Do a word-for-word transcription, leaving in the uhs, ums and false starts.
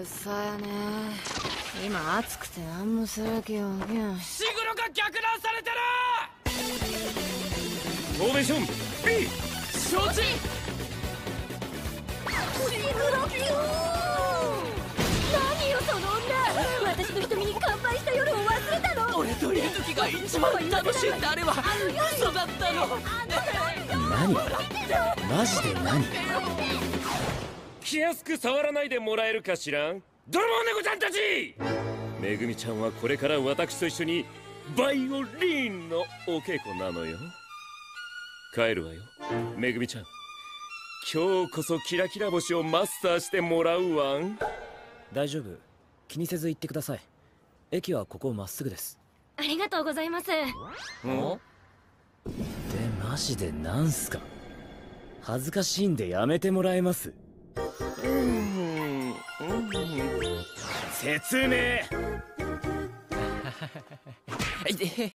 るさやね。今暑くて何もする気よけん。 伏黒が逆乱されてる。 フォーメーション B。 承知。 伏黒キュー。何よその女、私の瞳に乾杯した夜を忘れたの。 俺といる時が一番楽しいってあれは嘘だったの。 何マジで何。 気安く触らないでもらえるかしらん、泥棒猫ちゃんたち。めぐみちゃんはこれから私と一緒にバイオリンのお稽古なのよ。帰るわよめぐみちゃん。今日こそキラキラ星をマスターしてもらうわん。 大丈夫、気にせず行ってください。駅はここまっすぐです。 ありがとうございます。 んでマジでなんすか。恥ずかしいんでやめてもらえます。 うん説明